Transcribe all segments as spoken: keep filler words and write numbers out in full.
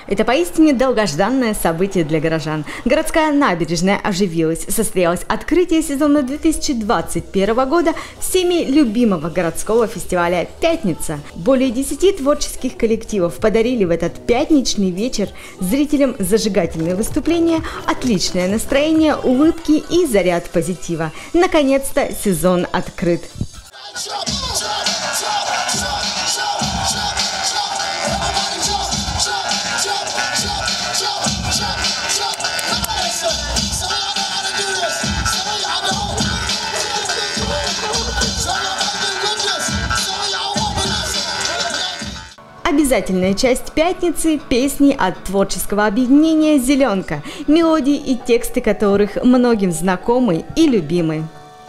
Это поистине долгожданное событие для горожан. Городская набережная оживилась. Состоялось открытие сезона две тысячи двадцать первого года всеми любимого городского фестиваля «Пятница». Более десяти творческих коллективов подарили в этот пятничный вечер зрителям зажигательные выступления, отличное настроение, улыбки и заряд позитива. Наконец-то сезон открыт. Обязательная часть «Пятницы» – песни от творческого объединения «Зеленка», мелодии и тексты которых многим знакомы и любимы.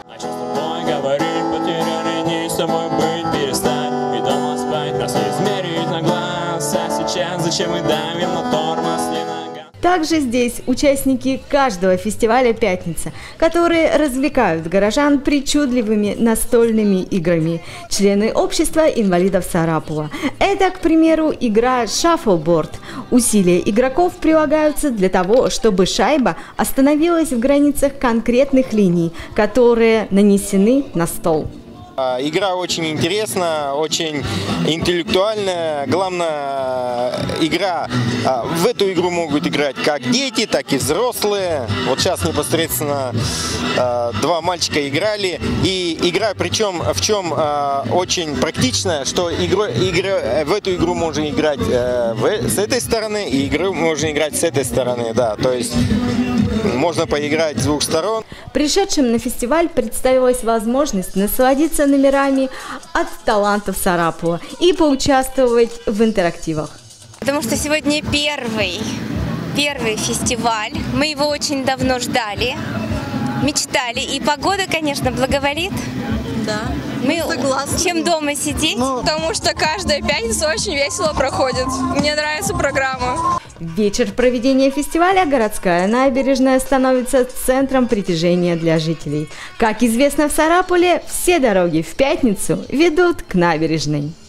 Также здесь участники каждого фестиваля «Пятница», которые развлекают горожан причудливыми настольными играми, члены общества инвалидов Сарапула. Это, к примеру, игра «Шаффлборд». Усилия игроков прилагаются для того, чтобы шайба остановилась в границах конкретных линий, которые нанесены на стол. Игра очень интересная, очень интеллектуальная. Главное, игра, в эту игру могут играть как дети, так и взрослые. Вот сейчас непосредственно два мальчика играли. И игра, причем в чем очень практичная, что игру, игры, в эту игру можно играть с этой стороны, и игру можно играть с этой стороны. Да, то есть можно поиграть с двух сторон. Пришедшим на фестиваль представилась возможность насладиться номерами от талантов Сарапула и поучаствовать в интерактивах. Потому что сегодня первый, первый фестиваль. Мы его очень давно ждали, мечтали. И погода, конечно, благоволит. Да, мы согласны. Чем дома сидеть. Ну, потому что каждая пятница очень весело проходит. Мне нравится программа. Вечер проведения фестиваля городская набережная становится центром притяжения для жителей. Как известно в Сарапуле, все дороги в Пятницу ведут к набережной.